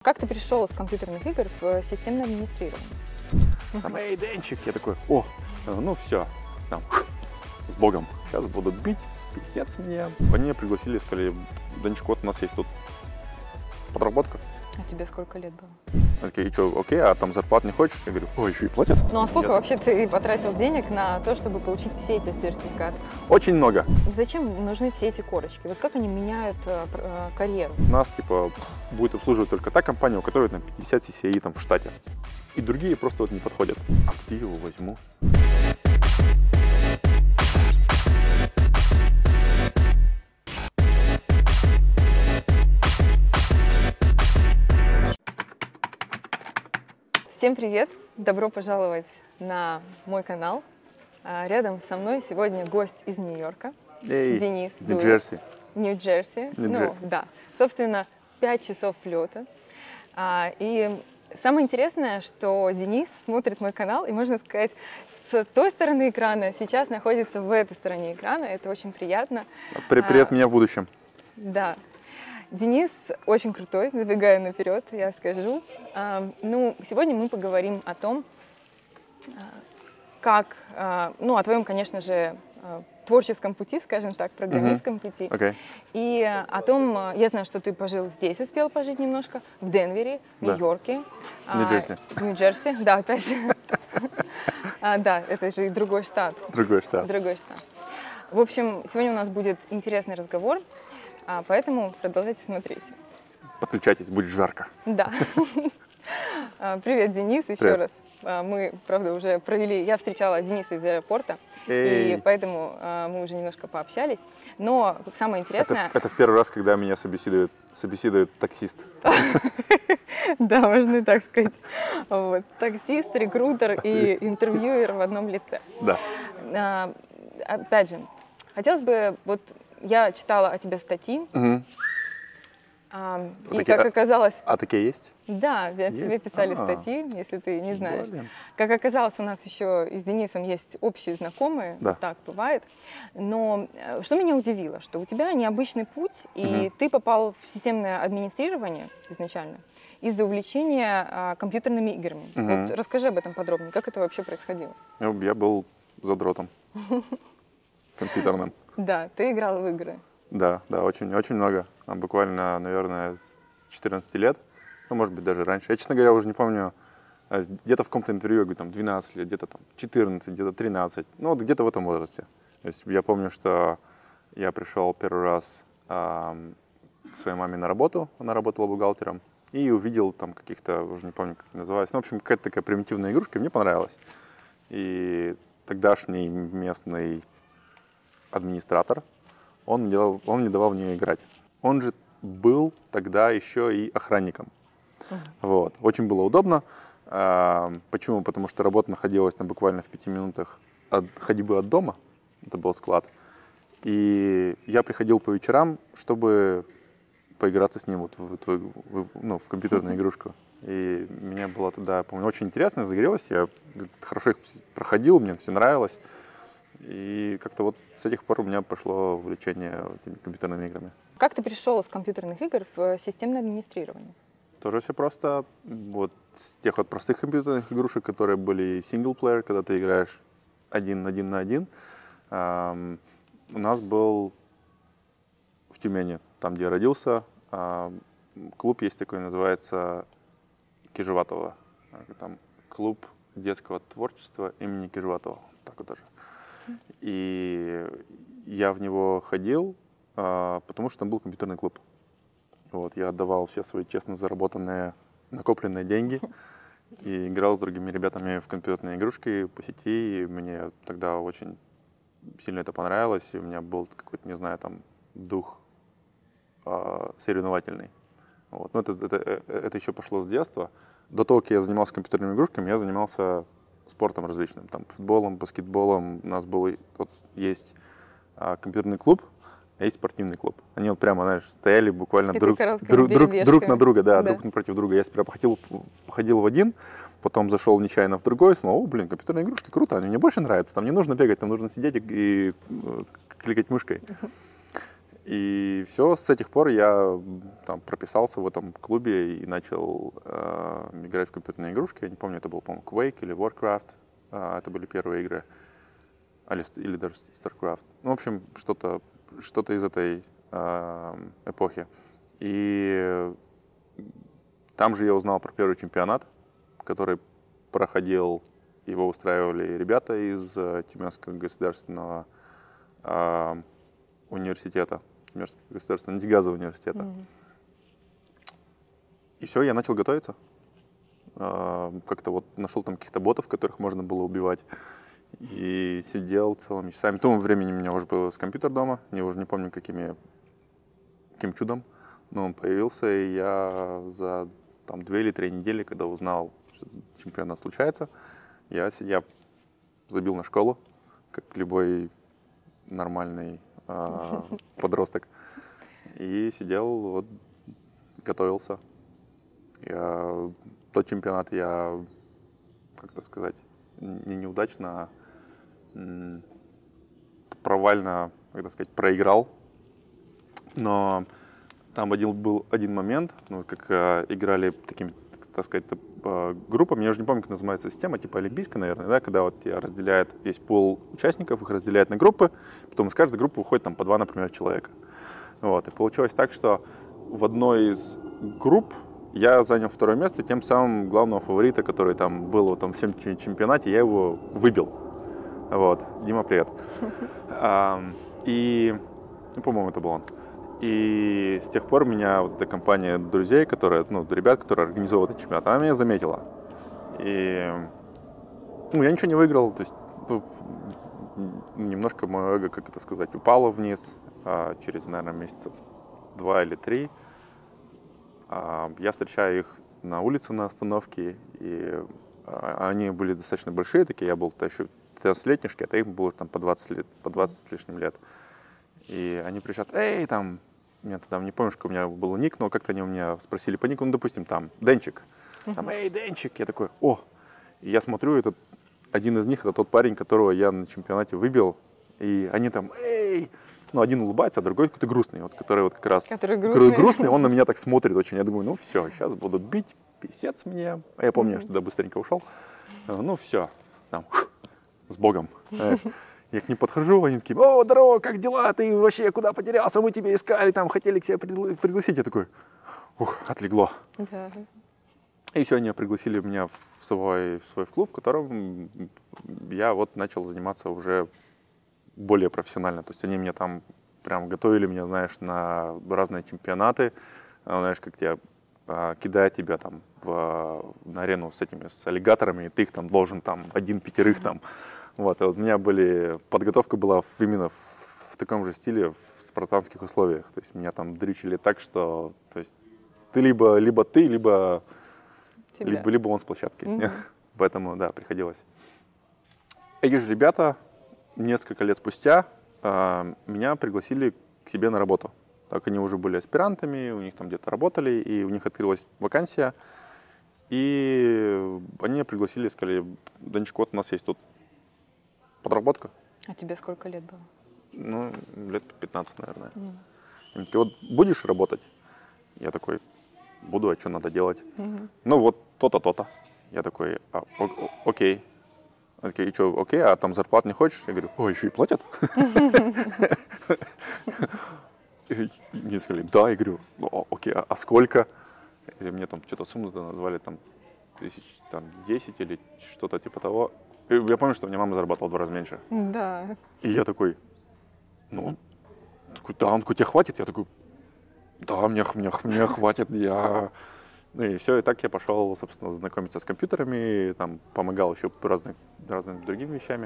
Как ты пришел с компьютерных игр в системное администрирование? Там, эй, Денчик, я такой, о, ну все, там, с Богом, сейчас будут бить, писец мне. Они меня пригласили, сказали, Денчик, вот у нас есть тут подработка. А тебе сколько лет было? Они такие, и что, окей, а там зарплат не хочешь? Я говорю, о, еще и платят. Ну а сколько вообще ты потратил денег на то, чтобы получить все эти сертификаты? Очень много. Зачем нужны все эти корочки? Вот как они меняют карьеру? Нас, типа, будет обслуживать только та компания, у которой там 50 CCI там в штате. И другие просто вот не подходят. А где его возьму? Всем привет! Добро пожаловать на мой канал. Рядом со мной сегодня гость из Нью-Йорка. Эй, Денис. Нью-Джерси. Нью-Джерси. Нью-Джерси. Ну, да. Собственно, 5 часов лета. И самое интересное, что Денис смотрит мой канал, и, можно сказать, с той стороны экрана сейчас находится в этой стороне экрана. Это очень приятно. Привет меня в будущем. Да. Денис очень крутой, забегая наперед, я скажу. Ну, сегодня мы поговорим о том, как, ну, о твоем, конечно же, творческом пути, скажем так, программистском пути. Okay. И о том, я знаю, что ты пожил здесь, успел пожить немножко, в Денвере, в Нью-Йорке. Нью-Джерси. Нью-Джерси, да, опять же. Да, это же и другой штат. Другой штат. Другой штат. В общем, сегодня у нас будет интересный разговор. Поэтому продолжайте смотреть. Подключайтесь, будет жарко. Да. Привет, Денис, еще Привет. раз. Мы, правда, уже провели... Я встречала Дениса из аэропорта, и поэтому мы уже немножко пообщались. Но самое интересное... Это в первый раз, когда меня собеседует таксист. Да, можно и так сказать. Вот. Таксист, рекрутер и интервьюер в одном лице. Да. Опять же, хотелось бы... Вот я читала о тебе статьи, и как оказалось... А такие есть? Да, о тебе писали статьи, если ты не знаешь. Блин. Как оказалось, у нас еще и с Денисом есть общие знакомые, да. Так бывает. Но что меня удивило, что у тебя необычный путь, и ты попал в системное администрирование изначально из-за увлечения компьютерными играми. Вот расскажи об этом подробнее, как это вообще происходило? Я был задротом компьютерным. Да, ты играл в игры. Да, очень, очень много. Буквально, наверное, с 14 лет, ну, может быть, даже раньше. Я, честно говоря, уже не помню, где-то в каком-то интервью, я говорю, там, 12 лет, где-то там 14, где-то 13, ну, вот где-то в этом возрасте. То есть я помню, что я пришел первый раз к своей маме на работу, она работала бухгалтером, и увидел там каких-то, уже не помню, как это называется, ну, в общем, какая-то такая примитивная игрушка, мне понравилась. И тогдашний местный администратор, он не давал в нее играть. Он же был тогда еще и охранником. Вот. Очень было удобно. Почему? Потому что работа находилась там буквально в 5 минутах ходьбы от дома. Это был склад. И я приходил по вечерам, чтобы поиграться с ним вот в компьютерную игрушку. И мне было тогда, помню, очень интересно, загорелось. Я хорошо их проходил, мне все нравилось. И как-то вот с этих пор у меня пошло увлечение этими компьютерными играми. Как ты пришел с компьютерных игр в системное администрирование? Тоже все просто. Вот с тех вот простых компьютерных игрушек, которые были синглплеер, когда ты играешь один на один. У нас был в Тюмени, там, где я родился, клуб есть такой, называется Кижеватова. Там клуб детского творчества имени Кижеватова. Так вот даже. И я в него ходил, потому что там был компьютерный клуб. Вот, я отдавал все свои честно заработанные, накопленные деньги и играл с другими ребятами в компьютерные игрушки по сети. И мне тогда очень сильно это понравилось. И у меня был какой-то, не знаю, там дух соревновательный. Вот. Но это еще пошло с детства. До того, как я занимался компьютерными игрушками, я занимался спортом различным, там, футболом, баскетболом. У нас есть компьютерный клуб, а есть спортивный клуб. Они вот прямо, знаешь, стояли буквально друг на друга, да, друг напротив друга. Я сперва походил в один, потом зашел нечаянно в другой, снова, блин, компьютерные игрушки, круто, они мне больше нравятся. Там не нужно бегать, там нужно сидеть и кликать мышкой. И все, с этих пор я там прописался в этом клубе и начал играть в компьютерные игрушки. Я не помню, это был, по-моему, Quake или Warcraft. Это были первые игры. Или даже StarCraft. Ну, в общем, что-то из этой эпохи. И там же я узнал про первый чемпионат, который проходил, его устраивали ребята из Тюменского государственного университета, Тюменского государственного нефтегазового университета. И все, я начал готовиться. Как-то вот нашел там каких-то ботов, которых можно было убивать. И сидел целыми часами. В то времени у меня уже был компьютер дома. Я уже не помню, каким чудом. Но он появился, и я за 2 или 3 недели, когда узнал, что чемпионат случается, я забил на школу, как любой нормальный подросток. И сидел, вот, готовился. Тот чемпионат я, как-то сказать, не неудачно, а провально, как сказать, проиграл. Но там был один момент, ну, как играли такими, так сказать, группами. Я уже не помню, как называется система, типа олимпийская, наверное, да, когда вот есть пул участников, их разделяют на группы, потом из каждой группы выходит там по 2, например, человека. Вот. И получилось так, что в одной из групп я занял 2-е место, тем самым главного фаворита, который там был в этом всем чемпионате, я его выбил. Вот. Дима, привет. И, по-моему, это был он. И с тех пор меня вот эта компания друзей, ребят, которые организовывают этот чемпионат, она меня заметила. И я ничего не выиграл, то есть немножко мое эго, как это сказать, упало вниз через, наверное, месяца 2 или 3. Я встречаю их на улице на остановке, и они были достаточно большие такие, я был еще 13-летнишки, а их было там по 20 с лишним лет. И они приезжают, эй, там, я тогда не помню, что у меня был ник, но как-то они у меня спросили по нику, ну, допустим, там, Денчик. Там, эй, Денчик. Я такой, о. И я смотрю, один из них, это тот парень, которого я на чемпионате выбил. И они там, эй. Ну, один улыбается, а другой какой-то грустный. Вот, который вот как раз грустный, он на меня так смотрит очень. Я думаю, ну все, сейчас будут бить, писец мне. А я помню, что тогда быстренько ушел. Ну все, там, с Богом. Я к ним подхожу, они такие, о, здорово, как дела, ты вообще куда потерялся, мы тебя искали, там хотели к себе пригласить. Я такой, отлегло. Да. И все, они пригласили меня в свой клуб, в котором я вот начал заниматься уже более профессионально. То есть они меня там прям готовили меня, знаешь, на разные чемпионаты, знаешь, как тебя кидают тебя там на арену с аллигаторами, и ты их там должен там 1-5 там. Вот, и вот у меня подготовка была именно в таком же стиле, в спартанских условиях. То есть меня там дрючили так, что то есть, ты либо он с площадки. Поэтому, да, приходилось. Эти же ребята несколько лет спустя меня пригласили к себе на работу. Так они уже были аспирантами, у них там где-то работали, и у них открылась вакансия. И они меня пригласили и сказали, Данечка, вот у нас есть тут подработка. А тебе сколько лет было? Ну, лет 15, наверное. Они такие, вот будешь работать? Я такой, буду, а что надо делать? Ну вот то-то, то-то. Я такой, окей. Они такие, и что, окей, а там зарплат не хочешь? Я говорю, еще и платят? Мне сказали, да. Я говорю, окей, а сколько? И мне там что-то сумму назвали, там, 10 или что-то типа того. Я помню, что у меня мама зарабатывала в 2 раза меньше. Да. И я такой, да, он такой, тебе хватит? Я такой, да, мне хватит, Ну и все, и так я пошел, собственно, знакомиться с компьютерами, там помогал еще разными другими вещами.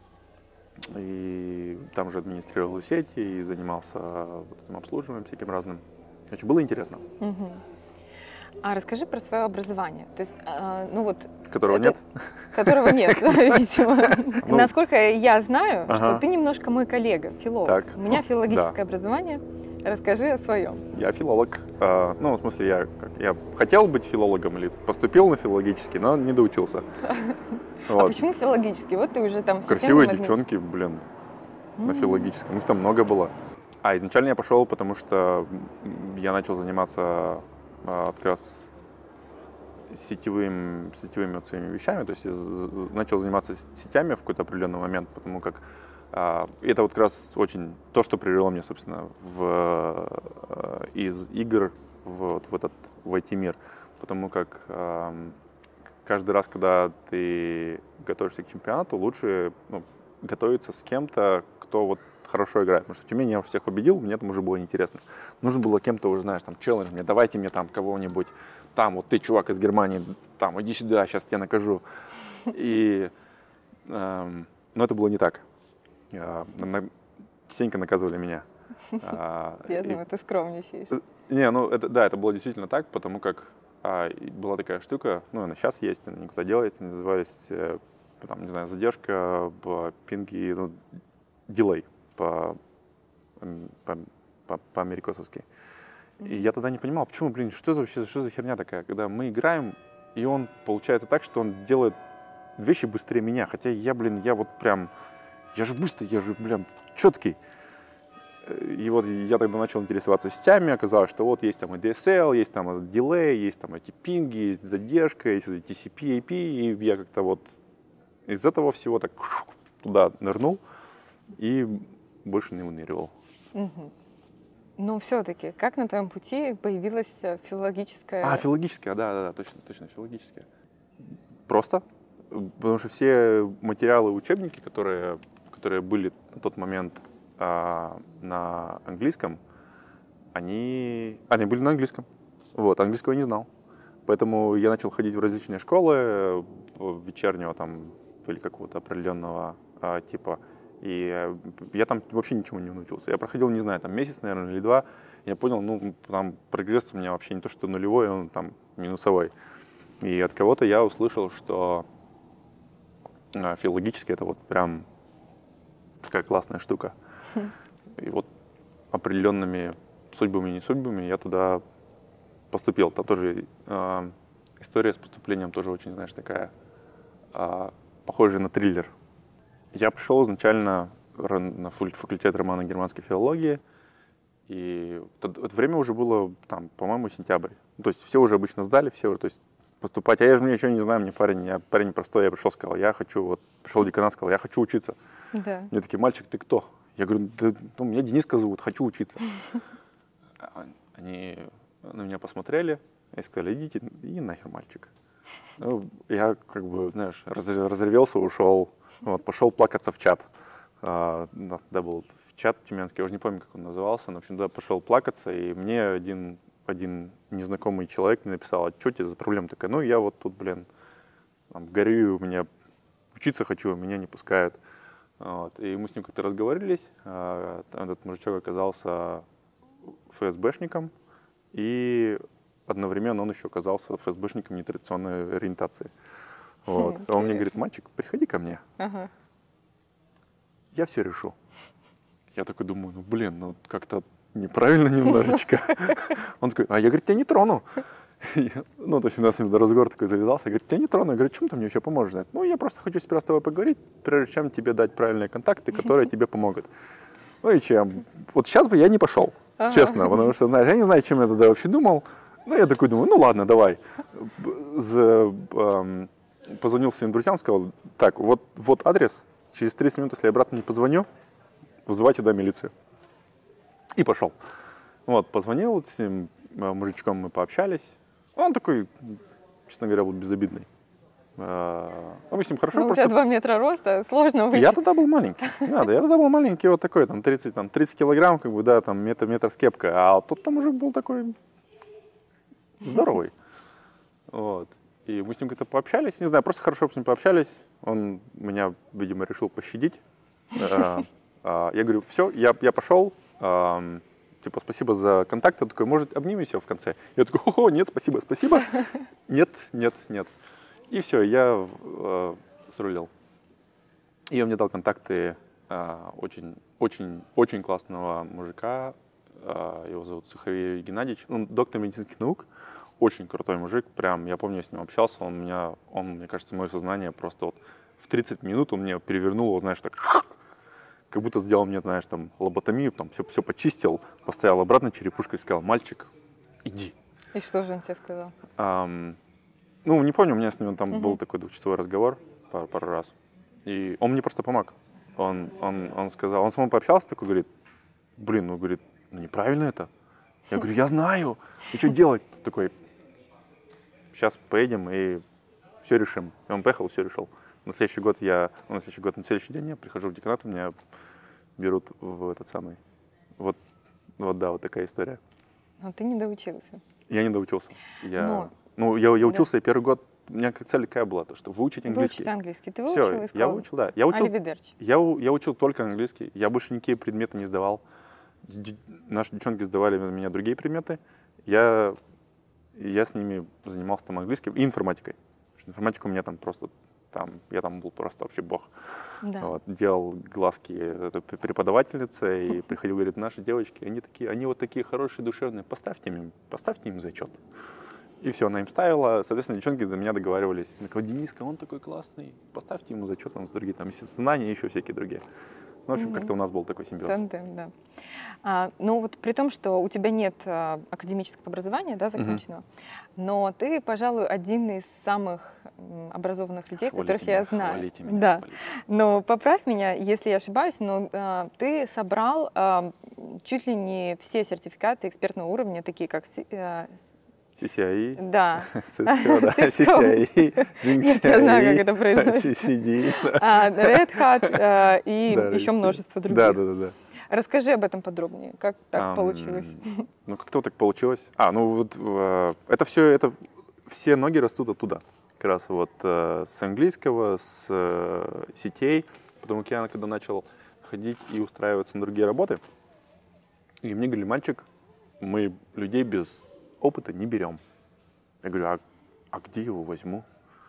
И там уже администрировал сети и занимался этим обслуживанием всяким разным. Значит, было интересно. А расскажи про свое образование. То есть, Которого нет? Которого нет, видимо. Насколько я знаю, что ты немножко мой коллега, филолог. У меня филологическое образование. Расскажи о своем. Я филолог. Ну, в смысле, я хотел быть филологом или поступил на филологический, но не доучился. А почему филологический? Вот ты уже там... Красивые девчонки, блин, на филологическом. Их там много было. Изначально я пошел, потому что я начал заниматься как раз сетевыми вот своими вещами, то есть я начал заниматься сетями в какой-то определенный момент, потому как это вот как раз очень то, что привело меня, собственно, из игр в IT-мир, потому как каждый раз, когда ты готовишься к чемпионату, лучше готовиться с кем-то, кто вот хорошо играет. Потому что в Тюмени я уже всех победил, мне там уже было неинтересно. Нужно было кем-то уже, знаешь, там, челлендж мне, давайте мне там кого-нибудь, там, вот ты, чувак из Германии, там, иди сюда, сейчас тебя накажу. Но это было не так. Частенько наказывали меня. Я думаю, ты скромничаешь. Не, это было действительно так, потому как была такая штука, она сейчас есть, она никуда делается, называлась, там, не знаю, задержка, пинги, дилей по-америкосовски. И я тогда не понимал, почему, что за херня такая, когда мы играем, и он получается так, что он делает вещи быстрее меня, хотя я вот прям, я же быстрый, я же, четкий. И вот я тогда начал интересоваться сетями, оказалось, что вот есть там и DSL, есть там дилей, есть там эти пинги, есть задержка, есть TCP, IP, и я как-то вот из этого всего так туда нырнул и больше не выныривал. Угу. Но все-таки, как на твоем пути появилась филологическая... Филологическая, да, точно, филологическая. Просто, потому что все материалы, учебники, которые были на тот момент на английском, они были на английском. Вот, английского я не знал. Поэтому я начал ходить в различные школы вечернего там или какого-то определенного типа. И я там вообще ничего не научился. Я проходил, не знаю, там месяц, наверное, или 2. Я понял, там прогресс у меня вообще не то, что нулевой, он там минусовой. И от кого-то я услышал, что филологически это вот прям такая классная штука. И вот определенными судьбами и не судьбами я туда поступил. Там тоже история с поступлением тоже очень, знаешь, такая похожая на триллер. Я пришел изначально на факультет романо-германской филологии, и это время уже было, там, по-моему, сентябрь. То есть все уже обычно сдали, все уже, то есть поступать. А я же ничего не знаю, я парень простой, я пришел, сказал, пришел деканат, сказал, я хочу учиться. Да. Мне такие, мальчик, ты кто? Я говорю, меня Дениска зовут, хочу учиться. Они на меня посмотрели и сказали, иди нахер, мальчик. Я, как бы, знаешь, разревелся, ушел. Вот, пошел плакаться в чат. У нас тогда был в чат тюменский, я уже не помню, как он назывался, но, в общем, туда пошел плакаться, и мне один незнакомый человек написал, а что тебе за проблема такая? Я вот тут, горю, у меня учиться хочу, меня не пускают. Вот. И мы с ним как-то разговорились, этот мужичок оказался ФСБшником, и одновременно он еще оказался ФСБшником нетрадиционной ориентации. Вот. А он мне говорит, мальчик, приходи ко мне. Ага. Я все решу. Я такой думаю, как-то неправильно немножечко. Он такой, я, говорит, тебя не трону. То есть у нас разговор такой завязался. Я говорю, тебя не трону. Я говорю, чем ты мне еще поможешь? Я просто хочу сперва с тобой поговорить, прежде чем тебе дать правильные контакты, которые тебе помогут. И чем? Вот сейчас бы я не пошел, честно, потому что, знаешь, я не знаю, чем я тогда вообще думал. Я такой думаю, ладно, давай. Позвонил своим друзьям, сказал, так, вот адрес, через 30 минут, если я обратно не позвоню, вызывайте туда милицию. И пошел. Позвонил с этим мужичком, мы пообщались. Он такой, честно говоря, был безобидный. Мы с ним хорошо. У тебя 2 метра роста, сложно выйти. Я тогда был маленький. Я тогда был маленький, вот такой, 30 килограмм, метр с кепкой. А тот там мужик был такой здоровый. Вот. И мы с ним как-то пообщались, не знаю, просто хорошо с ним пообщались. Он меня, видимо, решил пощадить. Я говорю, все, я пошел. Спасибо за контакт. Он такой, может, обнимемся в конце? Я такой, нет, спасибо. Нет. И все, я срулил. И он мне дал контакты очень классного мужика. Его зовут Суховей Геннадьевич. Он доктор медицинских наук. Очень крутой мужик, прям, я помню, я с ним общался, он, мне кажется, мое сознание просто в 30 минут он мне перевернул, знаешь, так, как будто сделал мне, знаешь, там, лоботомию, там, все почистил, поставил обратно черепушкой и сказал: мальчик, иди. И что же он тебе сказал? Ну, не помню, у меня с ним там был такой двухчасовой разговор пару раз. И он мне просто помог. Он сказал, он со мной пообщался, такой говорит: блин, ну, говорит, ну, неправильно это. Я говорю: я знаю, и что делать? Такой: сейчас поедем и все решим. И он поехал, все решил. На следующий год, на следующий день я прихожу в деканат, меня берут в этот самый. Вот да, вот такая история. Но ты не доучился. Я не доучился. Я учился, и первый год у меня цель какая была, то, что выучить английский. Выучить английский. Ты выучил? Все, я выучил, да. Я учил только английский. Я больше никакие предметы не сдавал. Наши девчонки сдавали на меня другие предметы. Я с ними занимался там английским и информатикой. Потому что информатика у меня там просто, я там был просто вообще бог. Да. Вот, делал глазки преподавательнице и приходил, говорит: наши девочки, они вот такие хорошие, душевные, поставьте им зачет. И все, она им ставила. Соответственно, девчонки до меня договаривались: Дениска, он такой классный, поставьте ему зачет, он с другие, там, знания и еще всякие другие. Ну, в общем, как-то у нас был такой симбиоз. Тандем, да. Ну вот при том, что у тебя нет академического образования, да, законченного, но ты, пожалуй, один из самых образованных людей, которых я знаю. Хвалите меня, да. хвалите. Но поправь меня, если я ошибаюсь, но ты собрал чуть ли не все сертификаты экспертного уровня, такие как CCIE, да. Cisco, да, CCIE, Я знаю, как это произносится. CCD, Red Hat и еще множество других. Да. Расскажи об этом подробнее. Как так получилось? Ну, как-то вот так получилось. Это все ноги растут оттуда. Как раз вот с английского, с сетей. Потому как я, когда начал ходить и устраиваться на другие работы, и мне говорили: мальчик, мы людей без опыта не берем. Я говорю: а где его возьму?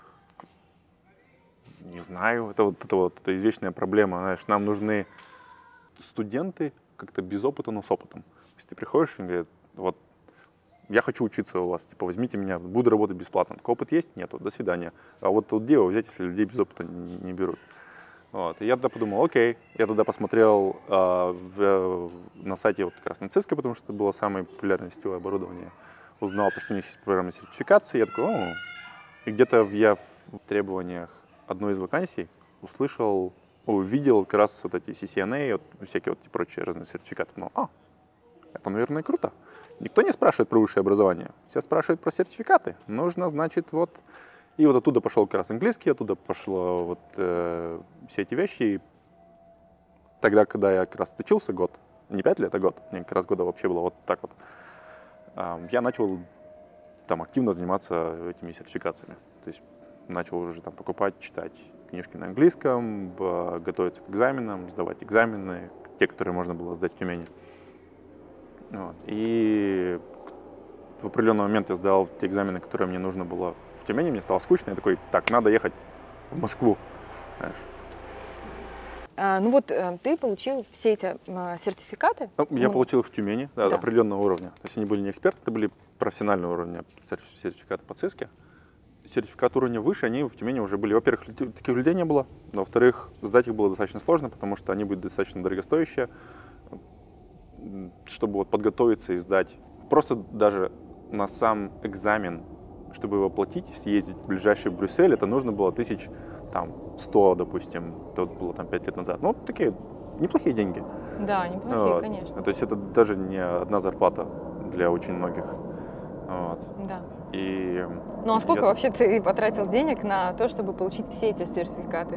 Не знаю. Это извечная проблема. Знаешь, нам нужны студенты как-то без опыта, но с опытом. Если ты приходишь и говорит: вот я хочу учиться у вас, типа, возьмите меня, буду работать бесплатно. Такой опыт есть? Нету, до свидания. А вот где его взять, если людей без опыта не берут? Вот. И я тогда подумал: окей. Я тогда посмотрел на сайте вот как раз на Cisco, потому что это было самое популярное сетевое оборудование. Узнал, что у них есть программа сертификации. Я такой: И где-то я в требованиях одной из вакансий увидел как раз вот эти CCNA, вот, всякие вот прочие разные сертификаты. Это, наверное, круто. Никто не спрашивает про высшее образование. Все спрашивают про сертификаты. Нужно, значит, вот. И вот оттуда пошел как раз английский, оттуда пошло вот все эти вещи. И тогда, когда я как раз учился год, не 5 лет, а год, мне как раз года вообще было вот так вот, я начал там активно заниматься этими сертификациями. То есть начал уже там покупать, читать книжки на английском, готовиться к экзаменам, сдавать экзамены, те, которые можно было сдать в Тюмени. Вот. И в определенный момент я сдал те экзамены, которые мне нужно было в Тюмени, мне стало скучно, я такой: так, надо ехать в Москву. Знаешь. Ну вот ты получил все эти сертификаты? Я получил их в Тюмени, да, определенного уровня. То есть они были не эксперты, это были профессионального уровня сертификаты по Cisco. Сертификат уровня выше, они в Тюмени уже были. Во-первых, таких людей не было. Во-вторых, сдать их было достаточно сложно, потому что они были достаточно дорогостоящие. Чтобы вот подготовиться и сдать. Просто даже на сам экзамен, чтобы его оплатить, съездить в ближайший Брюссель, это нужно было 1100, допустим. Это было там 5 лет назад. Ну, такие неплохие деньги. Да, неплохие, конечно. То есть это даже не одна зарплата для очень многих. Вот. Да. И ну а сколько вообще ты потратил денег на то, чтобы получить все эти сертификаты?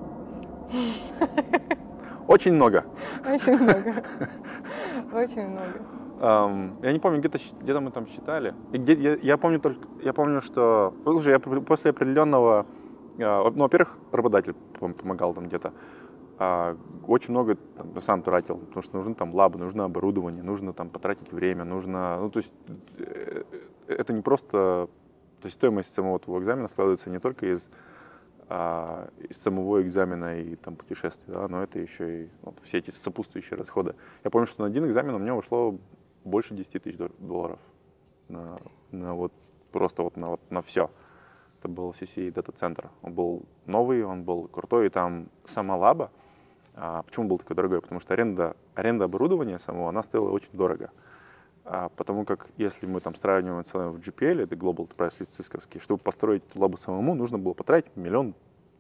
Очень много. Очень много. Очень много. Я не помню, где-то мы там считали. Я помню, что слушай, я после определенного, во-первых, работодатель помогал там где-то. Очень много сам тратил, потому что нужны там лабы, нужно оборудование, нужно там потратить время, нужно, то есть это не просто, то есть стоимость самого твоего экзамена складывается не только из самого экзамена и там путешествия, да, но это еще и все эти сопутствующие расходы. Я помню, что на один экзамен у меня ушло больше 10 тысяч долларов на все. Это был CCI Data Center. Он был новый, он был крутой, и там сама лаба, Почему был такой дорогой? Потому что аренда оборудования самого, она стоила очень дорого. Потому как если мы там сравниваем цены в GPL, это Global Enterprise List cisco, чтобы построить эту лабу самому, нужно было потратить $1 миллион.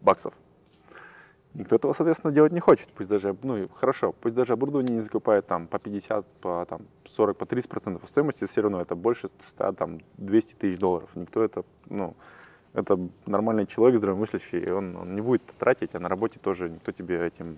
Никто этого, соответственно, делать не хочет. Пусть даже, ну хорошо, пусть даже оборудование не закупает там по 50, по там, 40, по 30% стоимости, все равно это больше 100, там, 200 тысяч долларов. Никто это, ну, это нормальный человек, здравомыслящий, он не будет тратить, а на работе тоже никто тебе этим...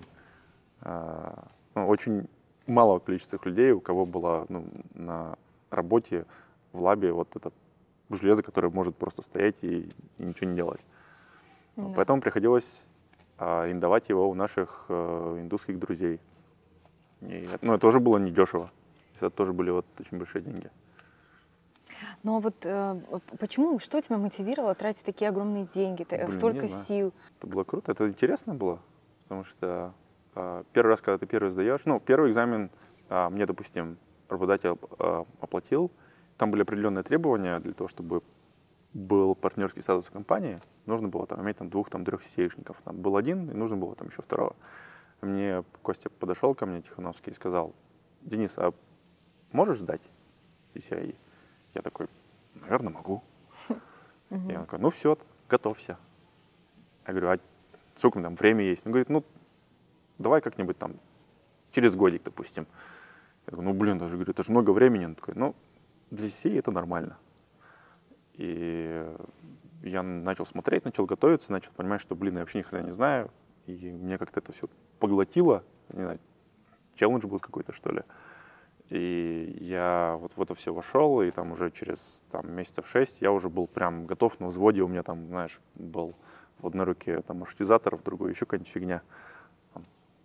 очень малого количества людей, у кого было на работе в лабе вот это железо, которое может просто стоять и ничего не делать. Да. Поэтому приходилось арендовать его у наших индусских друзей. И, это тоже было недешево. Это тоже были вот очень большие деньги. Ну а вот почему, что тебя мотивировало тратить такие огромные деньги, столько сил? Это было круто, это интересно было, потому что первый раз, когда ты первый сдаешь, первый экзамен мне, допустим, работодатель оплатил, там были определенные требования для того, чтобы был партнерский статус в компании, нужно было там иметь там 2-3 CCI-шников. Там был один, и нужно было там еще второго. Мне Костя подошел ко мне, Тихановский, и сказал: Денис, а можешь сдать CCI? Я такой: наверное, могу. И он такой: ну все, готовься. Я говорю: а сколько там время есть? Он говорит: давай как-нибудь там через годик, допустим. Я такой: даже, говорю, это же много времени. Он такой: для CCI это нормально. И я начал смотреть, начал готовиться, начал понимать, что, я вообще ни хрена не знаю. И мне как-то это все поглотило. Не знаю, челлендж был какой-то, что ли. И я вот в это все вошел, и там уже через месяцев 6 я уже был прям готов на взводе. У меня там, знаешь, был в одной руке там маршрутизатор, в другой еще какая-нибудь фигня. Там,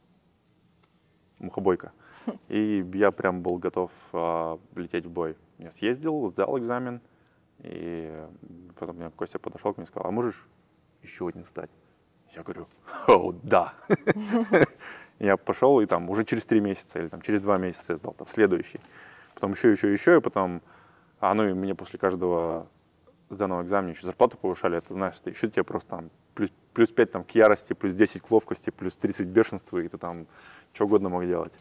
мухобойка. И я прям был готов лететь в бой. Я съездил, сдал экзамен. И потом мне Костя подошел ко мне и сказал: а можешь еще один сдать? Я говорю: да. Я пошел, и там уже через 3 месяца или там через 2 месяца я сдал там следующий. Потом еще, и потом... и мне после каждого сданного экзамена еще зарплату повышали. Это, знаешь, это еще тебе просто там плюс 5 там, к ярости, плюс 10 к ловкости, плюс 30 к бешенству, и ты там что угодно мог делать.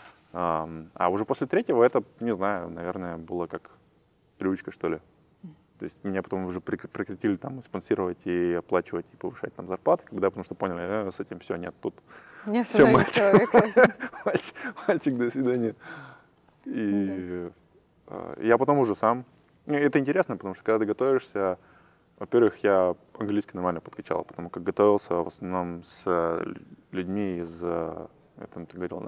А уже после 3-го это, не знаю, наверное, было как привычка, что ли. То есть меня потом уже прекратили там спонсировать и оплачивать, и повышать там зарплаты, потому что поняли: с этим все, нет, тут все, мальчик, до свидания. И я потом уже сам. Это интересно, потому что когда ты готовишься, во-первых, я английский нормально подкачал, потому как готовился в основном с людьми из, это ты говорил,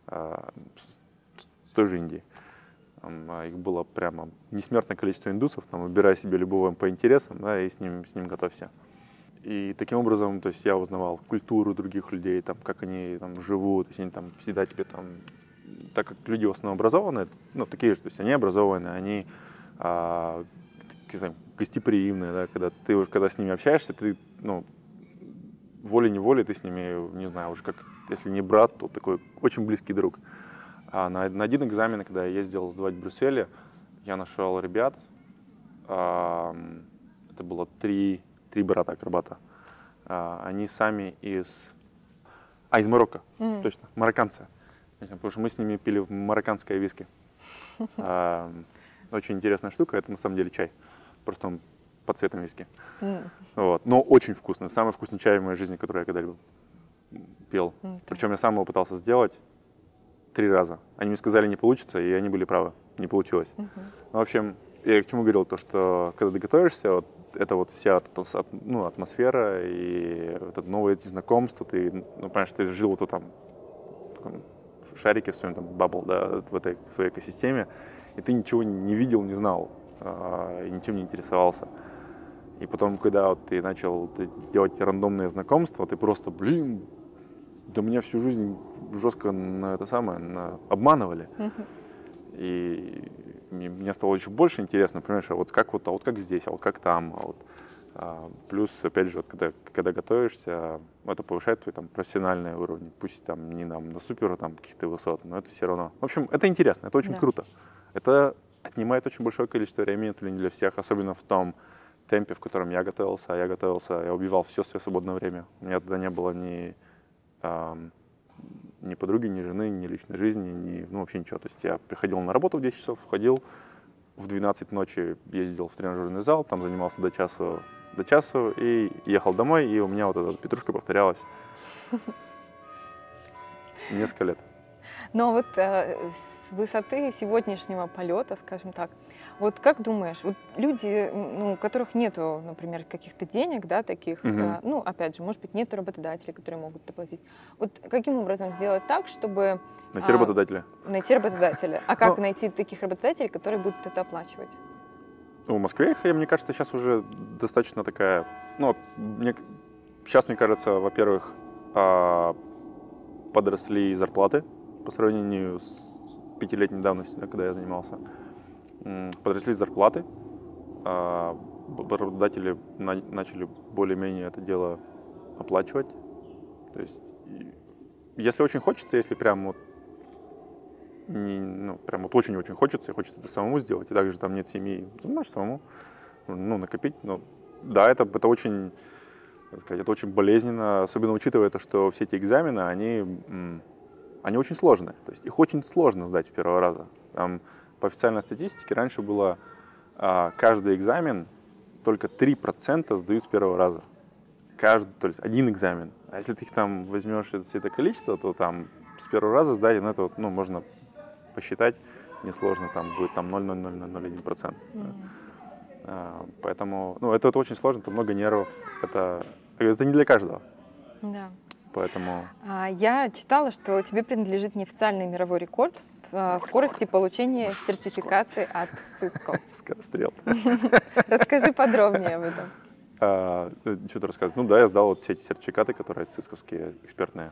с той же Индии. Их было прямо несмертное количество индусов, выбирай себе любого по интересам, да, и с ним готовься. И таким образом, то есть я узнавал культуру других людей, там, как они там живут, то есть они там всегда тебе там, так как люди в основном образованные, такие же, то есть они образованные, они гостеприимные, да, когда с ними общаешься, ты, волей-неволей ты с ними, не знаю, уже как, если не брат, то такой очень близкий друг. А на один экзамен, когда я ездил сдавать в Брюсселе, я нашел ребят, это было 3 брата-акробата. Они сами из Марокко, точно, марокканцы. Потому что мы с ними пили марокканское виски. Очень интересная штука, это на самом деле чай, просто он под цветом виски. Вот. Но очень вкусный, самый вкусный чай в моей жизни, который я когда-либо пил. Причем я сам его пытался сделать 3 раза. Они мне сказали: не получится, и они были правы, не получилось. В общем, я к чему говорил, то что когда ты готовишься, вот это вот вся атмосфера и вот это новые эти знакомства, ты, понимаешь, ты жил вот в этом в шарике, в своем там бабл, да, в этой своей экосистеме, и ты ничего не видел, не знал, и ничем не интересовался. И потом, когда вот ты начал делать рандомные знакомства, ты просто, да меня всю жизнь жестко обманывали. И мне стало еще больше интересно, понимаешь, а вот как здесь, а вот как там, плюс, опять же, вот когда готовишься, это повышает твой там профессиональный уровень, пусть там не на супер там каких-то высот, но это все равно. В общем, это интересно, это очень круто. Это отнимает очень большое количество времени, это не для всех, особенно в том темпе, в котором я готовился. Я убивал все свое свободное время. У меня тогда не было ни подруги, ни жены, ни личной жизни, ни, ну, вообще ничего. То есть я приходил на работу в 10 часов, входил, в 12 ночи ездил в тренажерный зал, там занимался до часу и ехал домой, и у меня вот эта петрушка повторялась несколько лет. Но вот с высоты сегодняшнего полета, скажем так, вот как думаешь, вот люди, ну, у которых нету, например, каких-то денег, да, таких, ну, опять же, может быть, нету работодателей, которые могут доплатить. Вот каким образом сделать так, чтобы... Найти работодателя. Найти работодателя. А как найти таких работодателей, которые будут это оплачивать? В Москве, мне кажется, сейчас уже достаточно такая... Ну, сейчас, мне кажется, во-первых, подросли зарплаты по сравнению с 5-летней давностью, когда я занимался. Подросли зарплаты, работодатели начали более-менее это дело оплачивать. То есть, если очень хочется, если прям вот, прям вот очень-очень хочется, и хочется это самому сделать, и также там нет семьи, то можешь самому накопить. Но да, это очень, так сказать, это очень болезненно, особенно учитывая то, что все эти экзамены, они очень сложные. То есть их очень сложно сдать с первого раза. Там, по официальной статистике раньше было каждый экзамен только 3% сдают с первого раза. То есть один экзамен. А если ты их там возьмешь все это количество, то там с первого раза сдать, можно посчитать несложно, там будет там 0,0001%. Поэтому, это очень сложно, это много нервов, это не для каждого. Да. Поэтому... Я читала, что тебе принадлежит неофициальный мировой рекорд скорости получения сертификации от Cisco. Скорострел. Расскажи подробнее об этом. Что-то рассказывать. Да, я сдал вот все эти сертификаты, которые цисковские, экспертные.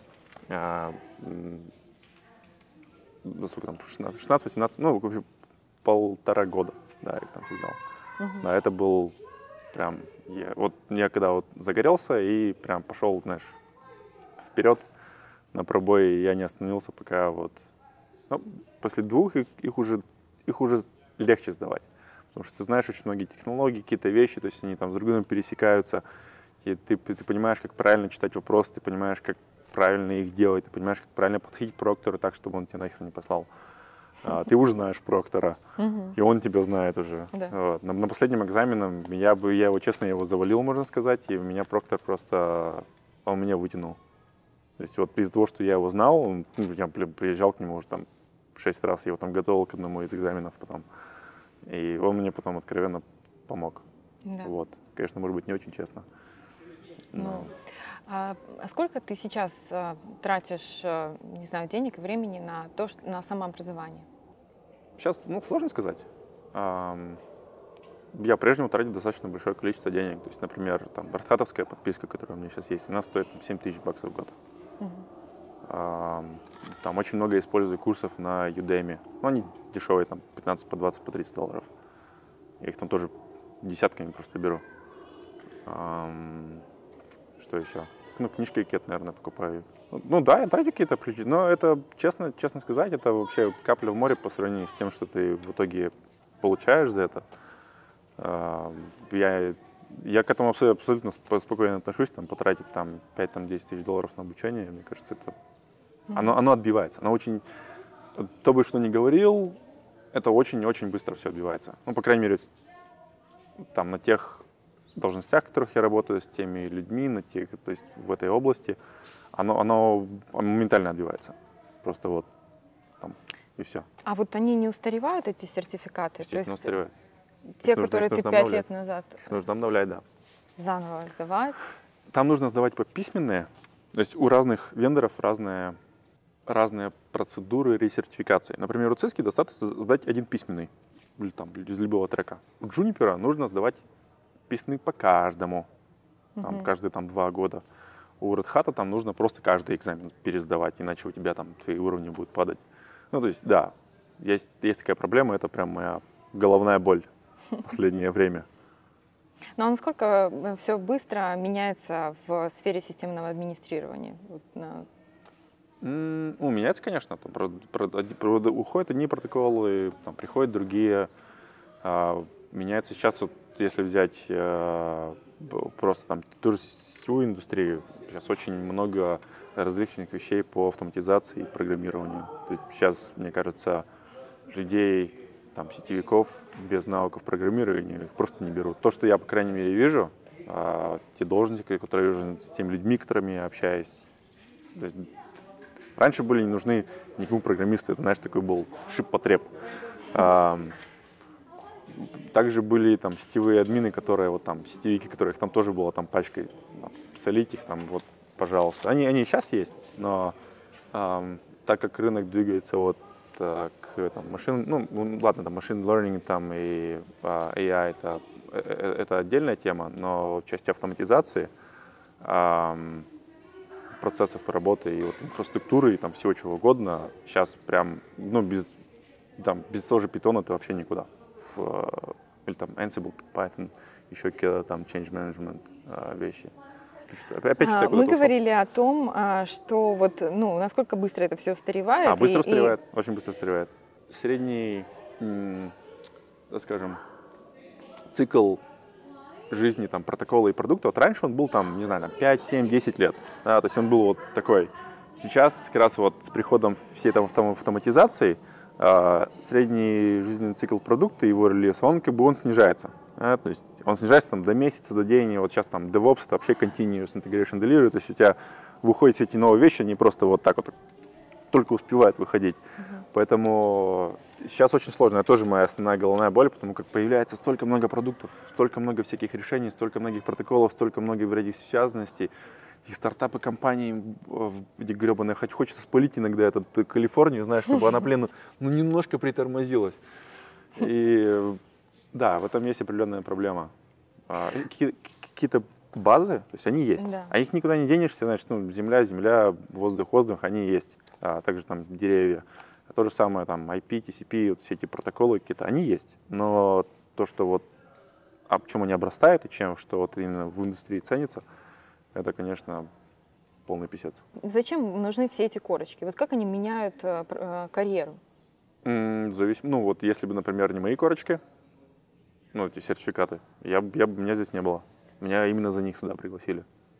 Сколько там, 16-18, в общем, 1,5 года, да, я их там все сдал. Да, это был прям... Я когда вот загорелся и прям пошел, знаешь, вперед на пробой, я не остановился, пока вот... после 2 их уже легче сдавать. Потому что ты знаешь очень многие технологии, какие-то вещи, то есть они там с друг другом пересекаются. И ты понимаешь, как правильно читать вопросы, ты понимаешь, как правильно их делать, ты понимаешь, как правильно подходить к проктору так, чтобы он тебя нахер не послал. Ты уже знаешь проктора, и он тебя знает уже. Да. Вот. На последнем экзамене я его, честно, завалил, можно сказать, и меня проктор он меня вытянул. То есть вот из-за того, что я его знал, я приезжал к нему уже там 6 раз, я его там готовил к одному из экзаменов потом. И он мне потом откровенно помог. Да. Вот. Конечно, может быть, не очень честно. Но... А сколько ты сейчас тратишь, не знаю, денег и времени на самообразование? Сейчас, сложно сказать. Я прежнему тратил достаточно большое количество денег. То есть, например, там Бартхатовская подписка, которая у меня сейчас есть, она стоит $7000 в год. Там очень много использую курсов на Udemy. Они дешевые, там 15, по 20, по $30. Я их там тоже десятками просто беру. Что еще? Книжки какие-то, наверное, покупаю. Да, я трачу какие-то ключи, но это, честно сказать, это вообще капля в море по сравнению с тем, что ты в итоге получаешь за это. Я к этому абсолютно спокойно отношусь, потратить там 5-10 тысяч долларов на обучение, мне кажется, это оно отбивается. Кто бы что ни говорил, это очень-очень быстро все отбивается. По крайней мере, там на тех должностях, в которых я работаю, с теми людьми, то есть в этой области, оно моментально отбивается. Просто вот там и все. А вот они не устаревают, эти сертификаты? Естественно, устаревают. Те, которые ты 5 лет назад... Их нужно обновлять, да. Заново сдавать? Там нужно сдавать письменные. То есть у разных вендоров разные процедуры ресертификации. Например, у Cisco достаточно сдать один письменный из любого трека. У Juniper нужно сдавать письменный по каждому, каждые 2 года. У Red Hat там нужно просто каждый экзамен пересдавать, иначе у тебя там твои уровни будут падать. То есть, да, есть такая проблема, это прям моя головная боль в последнее время. Ну а насколько все быстро меняется в сфере системного администрирования? Меняется, конечно. Уходят одни протоколы, приходят другие. Меняется сейчас, если взять просто ту же сетевую индустрию, сейчас очень много различных вещей по автоматизации и программированию. То есть сейчас, мне кажется, людей, там, сетевиков без навыков программирования их просто не берут. То, что я, по крайней мере, вижу, те должности, которые я вижу с теми людьми, которыми я общаюсь. То есть, раньше были не нужны никому программисты, это, знаешь, такой был шип-потреб. Также были там сетевые админы, которые вот там, сетевики, которых там тоже было там пачкой, там, солить их там, вот, пожалуйста. Они и сейчас есть, но так как рынок двигается вот к там, ладно, там machine learning там и AI это отдельная тема, но в части автоматизации процессов работы и вот инфраструктуры и там всего чего угодно сейчас прям, ну, без того же Python ты вообще никуда. Или там Ansible, Python, еще какие-то там change management вещи. Мы говорили о том, что вот, ну, насколько быстро это все устаревает. Быстро устаревает, очень быстро устаревает. Средний, скажем, цикл жизни там, протокола и продукта, вот раньше он был там, не знаю, там, 5, 7, 10 лет. Да, то есть он был вот такой. Сейчас как раз вот с приходом всей там автоматизации средний жизненный цикл продукта, его релиз, он как бы он снижается. Да? То есть он снижается там, до месяца, до дня. Вот сейчас там DevOps это вообще Continuous Integration Delivery, то есть у тебя выходят все эти новые вещи, они просто вот так вот только успевают выходить. Поэтому сейчас очень сложно. Это тоже моя основная головная боль, потому как появляется столько много продуктов, столько много всяких решений, столько многих протоколов, столько много взаимосвязанностей. И стартапы, компании, где гребаная, хоть хочется спалить иногда этот Калифорнию, знаешь, чтобы она, блин, ну немножко притормозилась. И да, в этом есть определенная проблема. Какие-то базы, то есть они есть. Да. А их никуда не денешься, значит, ну, земля, воздух, они есть. Также там деревья. То же самое, там, IP, TCP, вот все эти протоколы какие-то, они есть. Но то, что вот, чем они обрастают и чем, что вот именно в индустрии ценится, это, конечно, полный писец. Зачем нужны все эти корочки? Вот как они меняют карьеру? Ну вот если бы, например, не мои корочки, ну эти сертификаты, меня здесь не было. Меня именно за них сюда пригласили.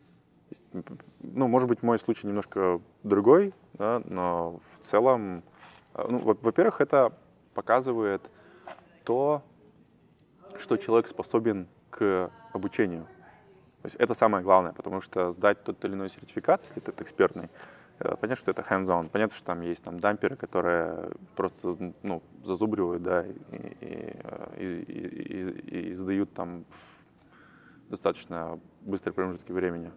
Ну, может быть, мой случай немножко другой, да, но в целом, ну, во-первых, это показывает то, что человек способен к обучению. То есть это самое главное, потому что сдать тот или иной сертификат, если это экспертный, понятно, что это hands-on, понятно, что там есть там дамперы, которые просто, ну, зазубривают, да, и сдают там в достаточно быстрые промежутки времени.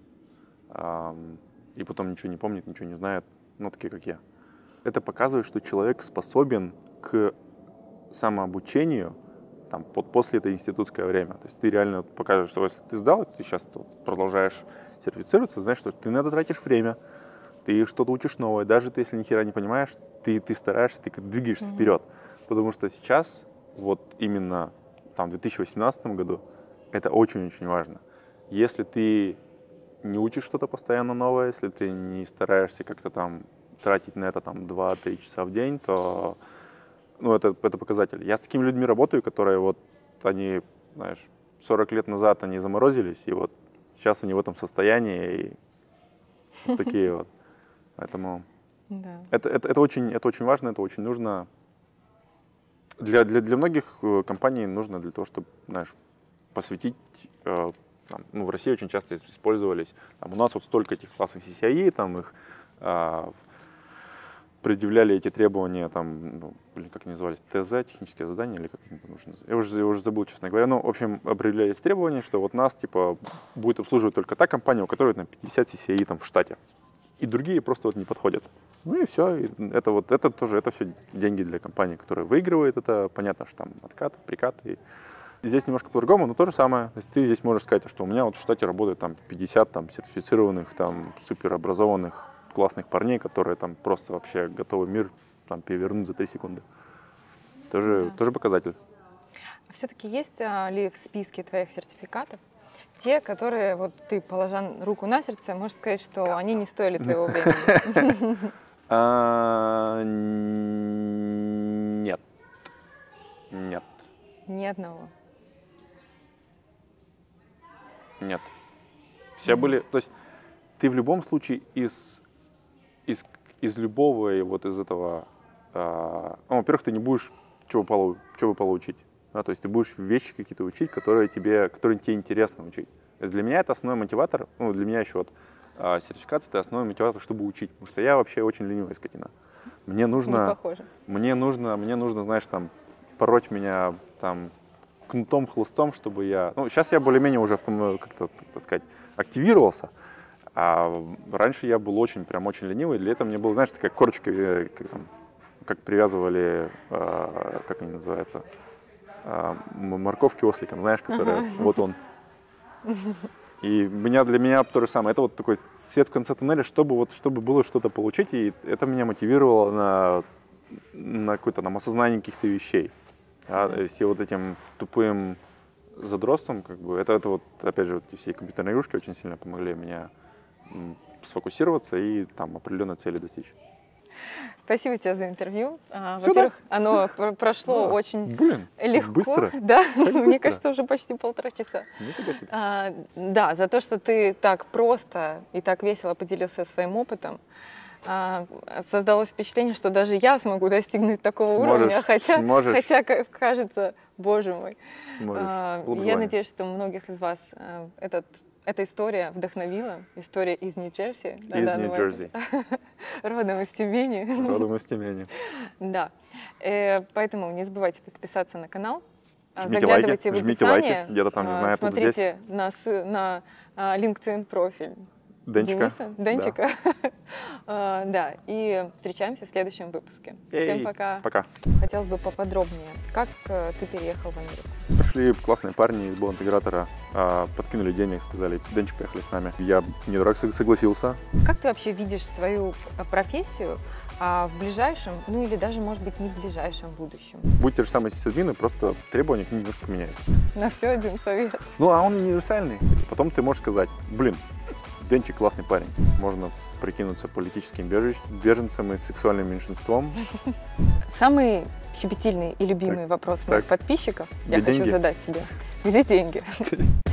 И потом ничего не помнит, ничего не знает, ну, такие, как я. Это показывает, что человек способен к самообучению там, после это институтское время. То есть ты реально покажешь, что если ты сдал, ты сейчас продолжаешь сертифицироваться, знаешь, что ты на это тратишь время, ты что-то учишь новое, даже ты, если ни хера не понимаешь, ты стараешься, ты двигаешься вперед. Потому что сейчас, вот именно там, в 2018 году, это очень-очень важно. Если ты не учишь что-то постоянно новое, если ты не стараешься как-то там тратить на это там 2-3 часа в день, то ну, это показатель. Я с такими людьми работаю, которые вот они, знаешь, 40 лет назад они заморозились, и вот сейчас они в этом состоянии, и вот такие вот. Поэтому это очень важно, это очень нужно. Для многих компаний нужно для того, чтобы, знаешь, посвятить. Там, ну, в России очень часто использовались. Там, у нас вот столько этих классных CCIE, там их предъявляли эти требования, там, ну, как они назывались, ТЗ, технические задания, или как они там нужно называть. Я уже забыл, честно говоря. Ну, в общем, определялись требования, что вот нас, типа, будет обслуживать только та компания, у которой там 50 CCIE там в штате. И другие просто вот не подходят. Ну и все. И это все деньги для компании, которая выигрывает. Это понятно, что там откат, прикат. И здесь немножко по-другому, но то же самое. То есть ты здесь можешь сказать, что у меня вот в штате работает там 50 там, сертифицированных, там, суперобразованных, классных парней, которые там просто вообще готовы мир там, перевернуть за 3 секунды. Тоже показатель. Все-таки есть ли в списке твоих сертификатов те, которые вот ты, положа руку на сердце, можешь сказать, что они не стоили твоего времени? Нет. Нет. Ни одного. Нет. Все были, то есть ты в любом случае из любого вот из этого, во-первых, ты не будешь чего получить. Да, то есть ты будешь вещи какие-то учить, которые тебе интересно учить. То есть для меня это основной мотиватор, ну, для меня еще вот сертификация — это основной мотиватор, чтобы учить. Потому что я вообще очень ленивая скотина. Мне нужно, знаешь, там, пороть меня там кнутом, хлыстом, чтобы я... Ну, сейчас я более-менее уже как-то, так сказать, активировался. А раньше я был прям очень ленивый. Для этого мне было, знаешь, такая корочка, как привязывали, как они называются, морковки осликам, знаешь, которые, вот он. И для меня то же самое. Это вот такой свет в конце туннеля, чтобы было что-то получить, и это меня мотивировало на осознание каких-то вещей. Если вот этим тупым задротством, как бы, это вот, опять же, вот эти все компьютерные игрушки очень сильно помогли мне сфокусироваться и там определенной цели достичь. Спасибо тебе за интервью. Во-первых, оно прошло очень легко. Быстро. Да, мне кажется, уже почти 1,5 часа. Да, за то, что ты так просто и так весело поделился своим опытом. Создалось впечатление, что даже я смогу достигнуть такого уровня, хотя кажется, боже мой. Я надеюсь, что многих из вас эта история вдохновила. История из Нью-Джерси. Из Нью-Джерси. Родом из Тюмени. Родом из Тюмени. Да. Поэтому не забывайте подписаться на канал. Жмите лайки, где-то там, не знаю, тут здесь. Смотрите на LinkedIn профиль Денчика. Денчика. Да, и встречаемся в следующем выпуске. Всем пока. Пока. Хотелось бы поподробнее, как ты переехал в Америку? Пришли классные парни из Болт-интегратора, подкинули денег, сказали: Денчик, поехали с нами. Я не дурак, согласился. Как ты вообще видишь свою профессию в ближайшем, ну или даже, может быть, не в ближайшем будущем? Будь те же самые сисадмины, просто требования к ним немножко меняются. На все один совет. Ну, а он универсальный. Потом ты можешь сказать: блин, Денчик классный парень. Можно прикинуться политическим беженцем и сексуальным меньшинством. Самый щепетильный и любимый вопрос моих подписчиков я хочу задать тебе. Где деньги?